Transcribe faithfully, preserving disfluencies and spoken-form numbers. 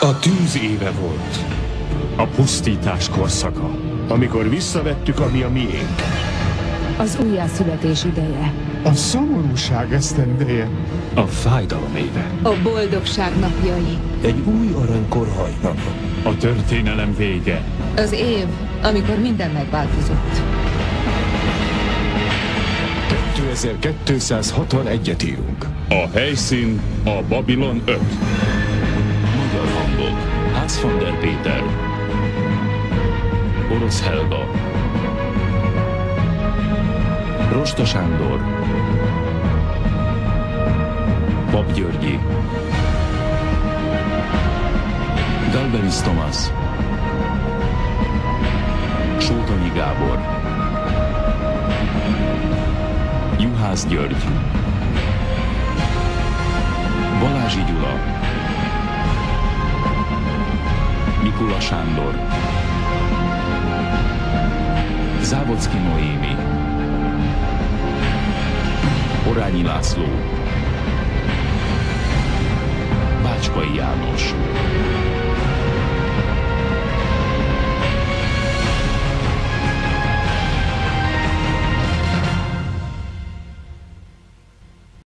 A tűz éve volt. A pusztítás korszaka. Amikor visszavettük, ami a miénk. Az újjászületés ideje. A szomorúság esztendeje. A fájdalom éve. A boldogság napjai. Egy új aranykor hajnala. A történelem vége. Az év, amikor minden megváltozott. kétezer-kétszázhatvanegyet írunk. A helyszín a Babilon öt. Magyar hangok. Hans von der Péter, Orosz Helga, Rosta Sándor, Pap Györgyi, Galberis Tomás, Sótonyi Gábor, Juhász György, Balázsi Gyula, Mikula Sándor, Závodszky Noémi, Orányi László, Bácskai János.